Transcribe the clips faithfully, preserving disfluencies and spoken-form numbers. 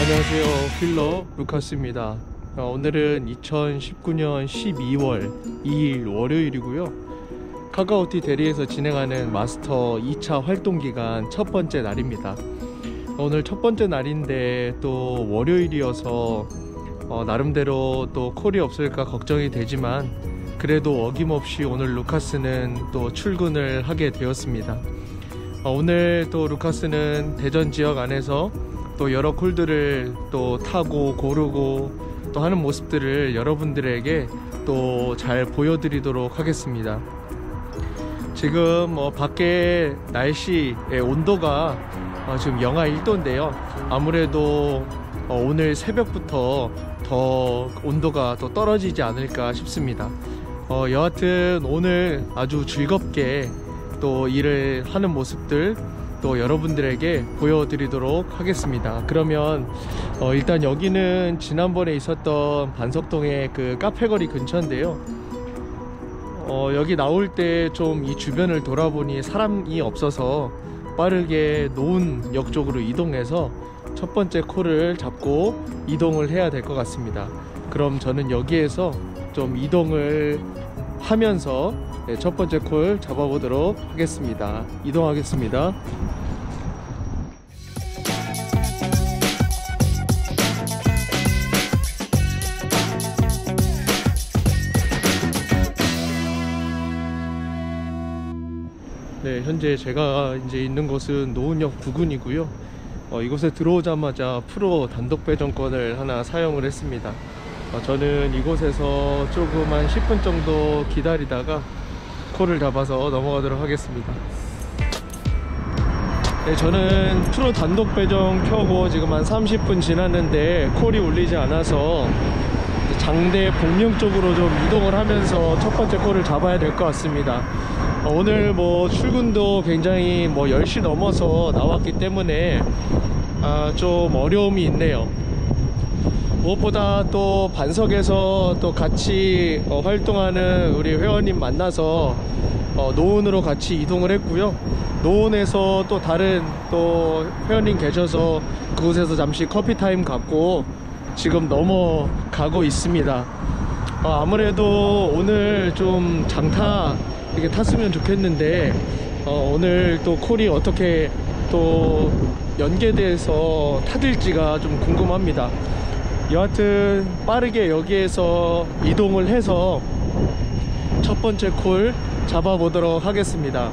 안녕하세요, 필러 루카스입니다. 어, 오늘은 이천십구 년 십이 월 이 일 월요일이고요. 카카오티 대리에서 진행하는 마스터 이 차 활동기간 첫 번째 날입니다. 오늘 첫 번째 날인데 또 월요일이어서 어, 나름대로 또 콜이 없을까 걱정이 되지만 그래도 어김없이 오늘 루카스는 또 출근을 하게 되었습니다. 어, 오늘 또 루카스는 대전 지역 안에서 또 여러 콜들을 또 타고 고르고 또 하는 모습들을 여러분들에게 또 잘 보여드리도록 하겠습니다. 지금 어, 밖에 날씨의 온도가 어, 지금 영하 일 도인데요 아무래도 어, 오늘 새벽부터 더 온도가 더 떨어지지 않을까 싶습니다. 어, 여하튼 오늘 아주 즐겁게 또 일을 하는 모습들 또 여러분들에게 보여드리도록 하겠습니다. 그러면 어 일단 여기는 지난번에 있었던 반석동의 그 카페거리 근처인데요. 어 여기 나올 때 좀 이 주변을 돌아보니 사람이 없어서 빠르게 노은역 쪽으로 이동해서 첫 번째 콜을 잡고 이동을 해야 될 것 같습니다. 그럼 저는 여기에서 좀 이동을 하면서 네, 첫 번째 콜 잡아보도록 하겠습니다. 이동하겠습니다. 네, 현재 제가 이제 있는 곳은 노은역 부근이고요. 어, 이곳에 들어오자마자 프로 단독 배정권을 하나 사용을 했습니다. 어, 저는 이곳에서 조금 한 십 분 정도 기다리다가 콜을 잡아서 넘어가도록 하겠습니다. 네, 저는 프로 단독 배정 켜고 지금 한 삼십 분 지났는데 콜이 울리지 않아서 장대 복령 쪽으로 좀 이동을 하면서 첫 번째 콜을 잡아야 될 것 같습니다. 어, 오늘 뭐 출근도 굉장히 뭐 열 시 넘어서 나왔기 때문에 아, 좀 어려움이 있네요. 무엇보다 또 반석에서 또 같이 어, 활동하는 우리 회원님 만나서 어, 노은으로 같이 이동을 했고요. 노은에서 또 다른 또 회원님 계셔서 그곳에서 잠시 커피 타임 갖고 지금 넘어가고 있습니다. 어, 아무래도 오늘 좀 장타 이렇게 탔으면 좋겠는데 어, 오늘 또 콜이 어떻게 또 연계돼서 타들지가 좀 궁금합니다. 여하튼 빠르게 여기에서 이동을 해서 첫 번째 콜 잡아보도록 하겠습니다.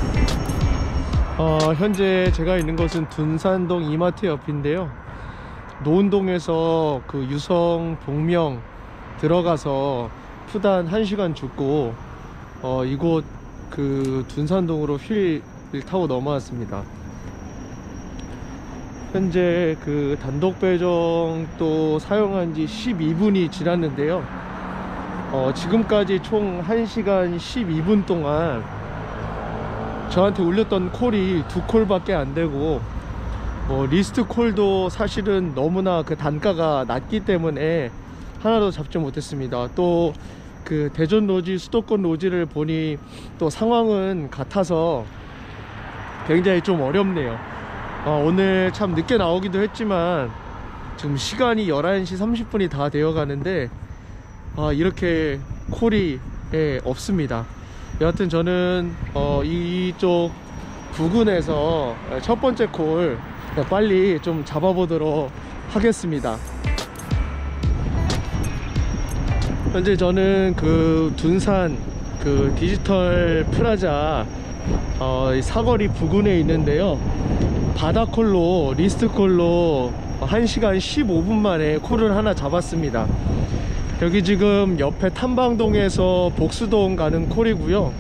어, 현재 제가 있는 곳은 둔산동 이마트 옆인데요. 노은동에서 그 유성 복명 들어가서 푸단 한 시간 죽고 어, 이곳 그 둔산동으로 휠을 타고 넘어왔습니다. 현재 그 단독 배정 또 사용한 지 십이 분이 지났는데요. 어, 지금까지 총 한 시간 십이 분 동안 저한테 울렸던 콜이 두 콜밖에 안 되고 뭐 리스트 콜도 사실은 너무나 그 단가가 낮기 때문에 하나도 잡지 못했습니다. 또 그 대전 로지 수도권 로지를 보니 또 상황은 같아서 굉장히 좀 어렵네요. 어, 오늘 참 늦게 나오기도 했지만 지금 시간이 열한 시 삼십 분이 다 되어 가는데 아, 이렇게 콜이 예, 없습니다. 여하튼 저는 어, 이쪽 부근에서 첫 번째 콜 빨리 좀 잡아보도록 하겠습니다. 현재 저는 그 둔산 그 디지털 프라자 어, 사거리 부근에 있는데요. 바다콜로 리스트콜로 한 시간 십오 분 만에 콜을 하나 잡았습니다. 여기 지금 옆에 탐방동에서 복수동 가는 콜이고요.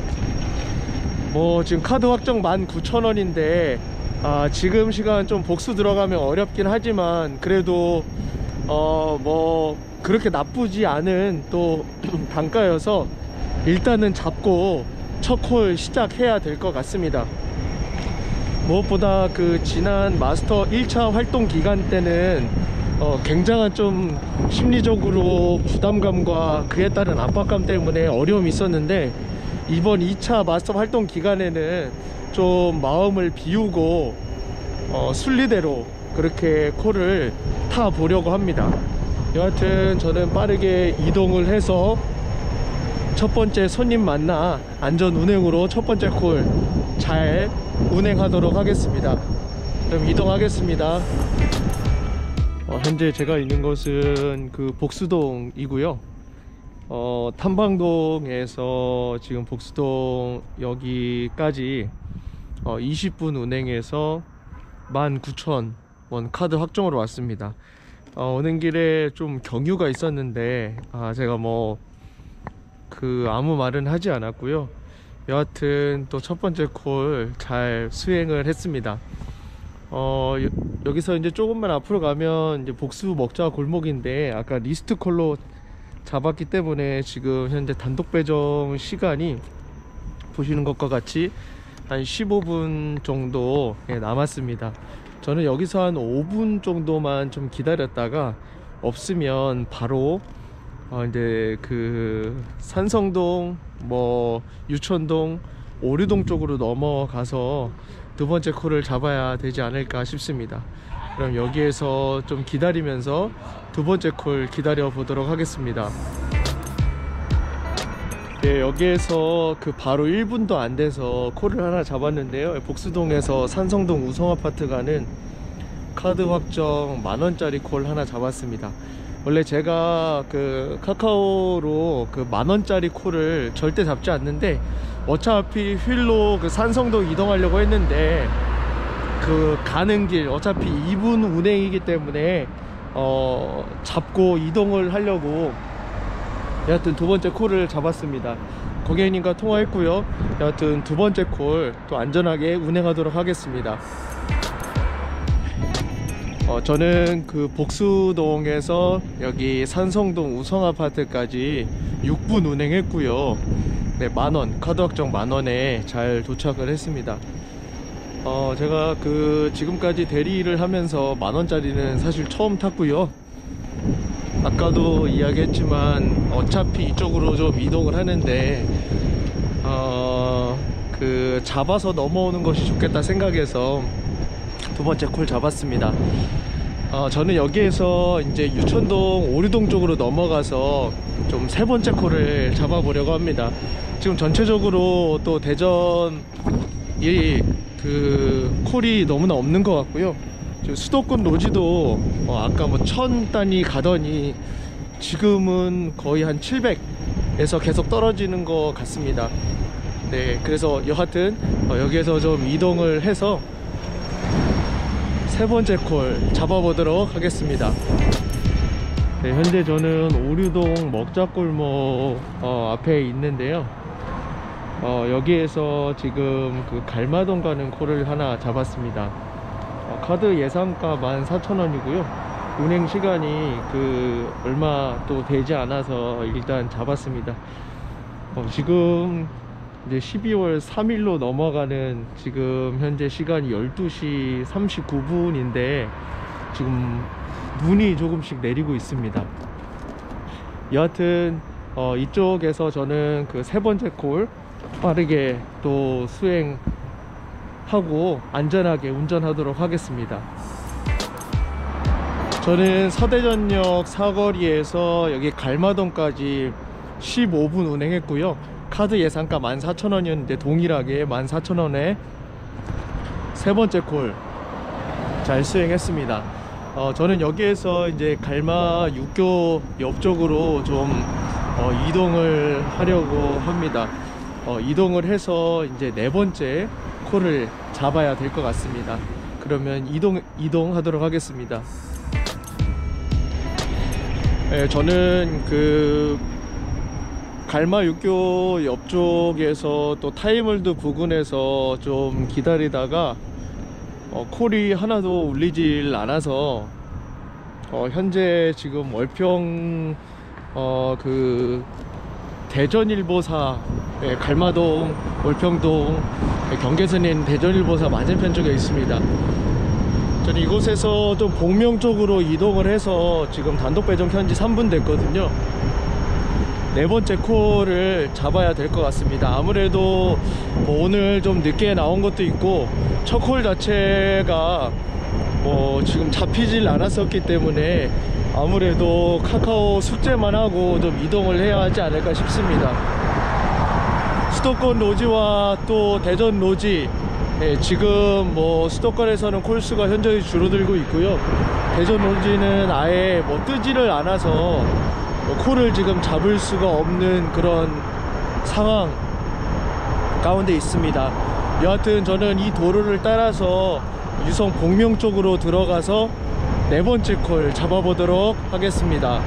뭐 지금 카드 확정 만 구천 원인데 아, 지금 시간 좀 복수 들어가면 어렵긴 하지만 그래도 어 뭐 그렇게 나쁘지 않은 또 단가여서 일단은 잡고 첫 콜 시작해야 될 것 같습니다. 무엇보다 그 지난 마스터 일 차 활동 기간 때는 어, 굉장한 좀 심리적으로 부담감과 그에 따른 압박감 때문에 어려움이 있었는데 이번 이 차 마스터 활동 기간에는 좀 마음을 비우고 어, 순리대로 그렇게 콜을 타 보려고 합니다. 여하튼 저는 빠르게 이동을 해서 첫 번째 손님 만나 안전 운행으로 첫 번째 콜 잘 운행하도록 하겠습니다. 그럼 이동하겠습니다. 어, 현재 제가 있는 곳은 그 복수동이고요. 어, 탐방동에서 지금 복수동 여기까지 어, 이십 분 운행해서 만 구천 원 카드 확정으로 왔습니다. 어, 오는 길에 좀 경유가 있었는데 아, 제가 뭐 그 아무 말은 하지 않았고요. 여하튼 또 첫 번째 콜 잘 수행을 했습니다. 어, 여, 여기서 이제 조금만 앞으로 가면 이제 복수 먹자 골목인데 아까 리스트 콜로 잡았기 때문에 지금 현재 단독 배정 시간이 보시는 것과 같이 한 십오 분 정도 남았습니다. 저는 여기서 한 오 분 정도만 좀 기다렸다가 없으면 바로 어 이제 그 산성동 뭐 유천동 오류동 쪽으로 넘어가서 두 번째 콜을 잡아야 되지 않을까 싶습니다. 그럼 여기에서 좀 기다리면서 두 번째 콜 기다려 보도록 하겠습니다. 네, 여기에서 그 바로 일 분도 안 돼서 콜을 하나 잡았는데요. 복수동에서 산성동 우성아파트 가는 카드 확정 만원짜리 콜 하나 잡았습니다. 원래 제가 그 카카오로 그 만원짜리 콜을 절대 잡지 않는데 어차피 휠로 그 산성동 이동하려고 했는데 그 가는 길 어차피 이 분 운행이기 때문에 어 잡고 이동을 하려고 여하튼 두 번째 콜을 잡았습니다. 고객님과 통화했고요. 여하튼 두 번째 콜 또 안전하게 운행하도록 하겠습니다. 어, 저는 그 복수동에서 여기 산성동 우성아파트까지 육 분 운행했고요. 네, 만원 카드 확정 만원에 잘 도착을 했습니다. 어, 제가 그 지금까지 대리를 하면서 만원짜리는 사실 처음 탔고요. 아까도 이야기했지만 어차피 이쪽으로 좀 이동을 하는데 어, 그 잡아서 넘어오는 것이 좋겠다 생각해서 두 번째 콜 잡았습니다. 어, 저는 여기에서 이제 유천동 오류동 쪽으로 넘어가서 좀 세 번째 콜을 잡아보려고 합니다. 지금 전체적으로 또 대전이 그 콜이 너무나 없는 것 같고요. 수도권 로지도 어, 아까 뭐 천 단위 가더니 지금은 거의 한 칠백에서 계속 떨어지는 것 같습니다. 네, 그래서 여하튼 어, 여기에서 좀 이동을 해서 세 번째 콜 잡아보도록 하겠습니다. 네, 현재 저는 오류동 먹자골목 어, 앞에 있는데요. 어, 여기에서 지금 그 갈마동 가는 콜을 하나 잡았습니다. 어, 카드 예상가 만 사천 원이고요 운행 시간이 그 얼마 또 되지 않아서 일단 잡았습니다. 어, 지금 이제 십이월 삼일로 넘어가는 지금 현재 시간이 열두 시 삼십구 분인데 지금 눈이 조금씩 내리고 있습니다. 여하튼 어, 이쪽에서 저는 그 세 번째 콜 빠르게 또 수행하고 안전하게 운전하도록 하겠습니다. 저는 서대전역 사거리에서 여기 갈마동까지 십오 분 운행했고요. 카드 예상가 만 사천 원이었는데 동일하게 만 사천 원에 세 번째 콜 잘 수행했습니다. 어, 저는 여기에서 이제 갈마 육교 옆쪽으로 좀 어, 이동을 하려고 합니다. 어, 이동을 해서 이제 네 번째 콜을 잡아야 될 것 같습니다. 그러면 이동 이동하도록 하겠습니다. 네, 저는 그 갈마 육교 옆쪽에서 또 타이물드 부근에서 좀 기다리다가 어, 콜이 하나도 울리질 않아서 어, 현재 지금 월평 어, 그 대전일보사 예, 갈마동 월평동 예, 경계선에 있는 대전일보사 맞은편 쪽에 있습니다. 저는 이곳에서 좀 복명 쪽으로 이동을 해서 지금 단독 배정 켠지 삼 분 됐거든요. 네 번째 콜을 잡아야 될 것 같습니다. 아무래도 뭐 오늘 좀 늦게 나온 것도 있고 첫 콜 자체가 뭐 지금 잡히질 않았었기 때문에 아무래도 카카오 숙제만 하고 좀 이동을 해야 하지 않을까 싶습니다. 수도권 노지와 또 대전 노지, 예, 지금 뭐 수도권에서는 콜수가 현저히 줄어들고 있고요. 대전 노지는 아예 뭐 뜨지를 않아서 뭐 콜을 지금 잡을 수가 없는 그런 상황 가운데 있습니다. 여하튼 저는 이 도로를 따라서 유성 복명 쪽으로 들어가서 네 번째 콜 잡아보도록 하겠습니다.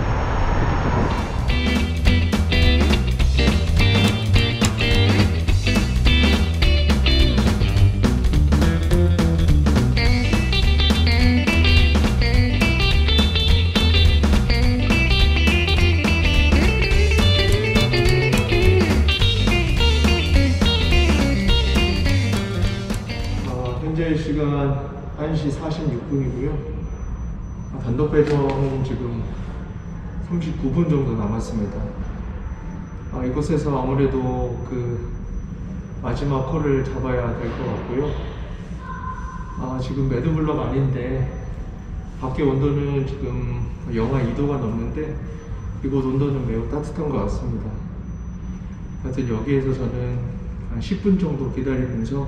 현재 시간 한 시 사십육 분이고요. 단독 배정은 지금 삼십구 분 정도 남았습니다. 아, 이곳에서 아무래도 그 마지막 콜을 잡아야 될 것 같고요. 아, 지금 매드블럭 아닌데 밖에 온도는 지금 영하 이 도가 넘는데 이곳 온도는 매우 따뜻한 것 같습니다. 하여튼 여기에서 저는 한 십 분 정도 기다리면서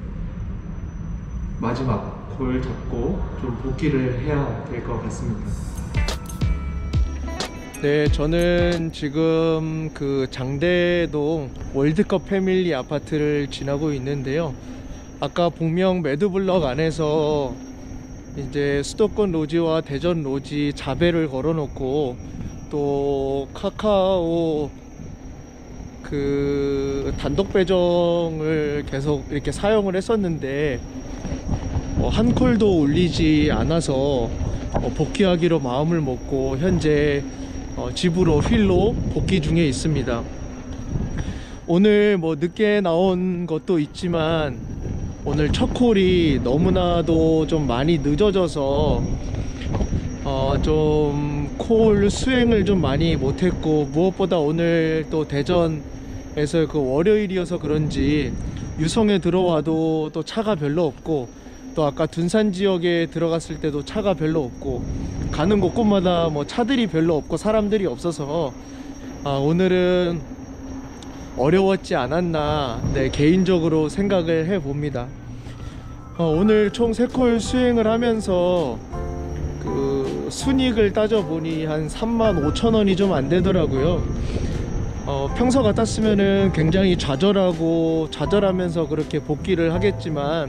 마지막 콜 잡고 좀 복귀를 해야 될 것 같습니다. 네, 저는 지금 그 장대동 월드컵 패밀리 아파트를 지나고 있는데요. 아까 복명 매드블럭 안에서 이제 수도권 노지와 대전 노지 자배를 걸어 놓고 또 카카오 그 단독 배정을 계속 이렇게 사용을 했었는데 어, 한 콜도 울리지 않아서 어, 복귀하기로 마음을 먹고 현재 어, 집으로 휠로 복귀 중에 있습니다. 오늘 뭐 늦게 나온 것도 있지만 오늘 첫 콜이 너무나도 좀 많이 늦어져서 어, 좀 콜 수행을 좀 많이 못했고, 무엇보다 오늘 또 대전에서 그 월요일이어서 그런지 유성에 들어와도 또 차가 별로 없고, 또 아까 둔산 지역에 들어갔을 때도 차가 별로 없고, 가는 곳곳마다 뭐 차들이 별로 없고 사람들이 없어서 아, 오늘은 어려웠지 않았나, 네, 개인적으로 생각을 해 봅니다. 어, 오늘 총 세 콜 수행을 하면서 그 순이익을 따져보니 한 삼만 오천 원이 좀 안 되더라고요. 어, 평소 같았으면은 굉장히 좌절하고 좌절하면서 그렇게 복귀를 하겠지만,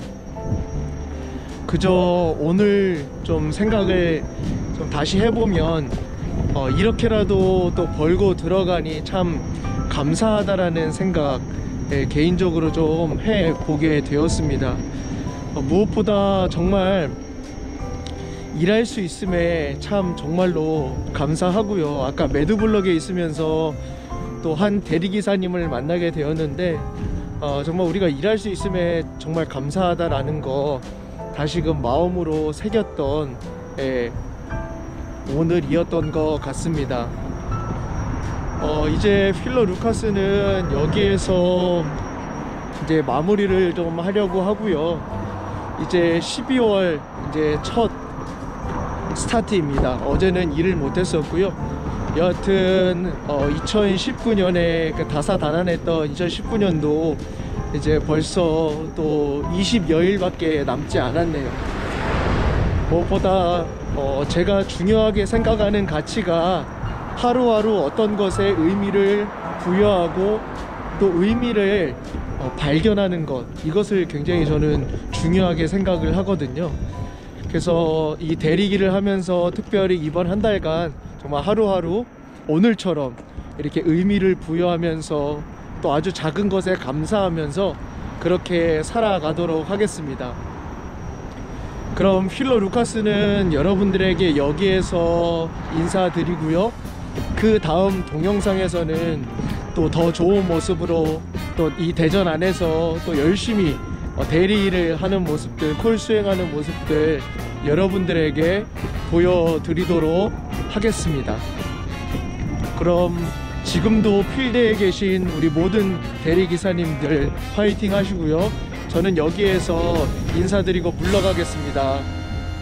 그저 오늘 좀 생각을 좀 다시 해보면 어, 이렇게라도 또 벌고 들어가니 참 감사하다라는 생각, 예, 개인적으로 좀 해보게 되었습니다. 어, 무엇보다 정말 일할 수 있음에 참 정말로 감사하고요. 아까 매드블럭에 있으면서 또 한 대리기사님을 만나게 되었는데 어, 정말 우리가 일할 수 있음에 정말 감사하다라는 거 다시금 마음으로 새겼던, 예, 오늘이었던 것 같습니다. 어, 이제 필러 루카스는 여기에서 이제 마무리를 좀 하려고 하고요. 이제 십이월 이제 첫 스타트입니다. 어제는 일을 못했었고요. 여하튼 어, 이천십구 년에 그 다사다난했던 이천십구 년도 이제 벌써 또 이십여일 밖에 남지 않았네요. 무엇보다 어, 제가 중요하게 생각하는 가치가 하루하루 어떤 것에 의미를 부여하고 또 의미를 어, 발견하는 것, 이것을 굉장히 저는 중요하게 생각을 하거든요. 그래서 이 대리기를 하면서 특별히 이번 한 달간 정말 하루하루 오늘처럼 이렇게 의미를 부여하면서 또 아주 작은 것에 감사하면서 그렇게 살아가도록 하겠습니다. 그럼 필러 루카스는 여러분들에게 여기에서 인사드리고요. 그 다음 동영상에서는 또 더 좋은 모습으로 또 이 대전 안에서 또 열심히 대리를 하는 모습들, 콜 수행하는 모습들 여러분들에게 보여드리도록 하겠습니다. 그럼 지금도 필드에 계신 우리 모든 대리기사님들 파이팅 하시고요. 저는 여기에서 인사드리고 물러가겠습니다.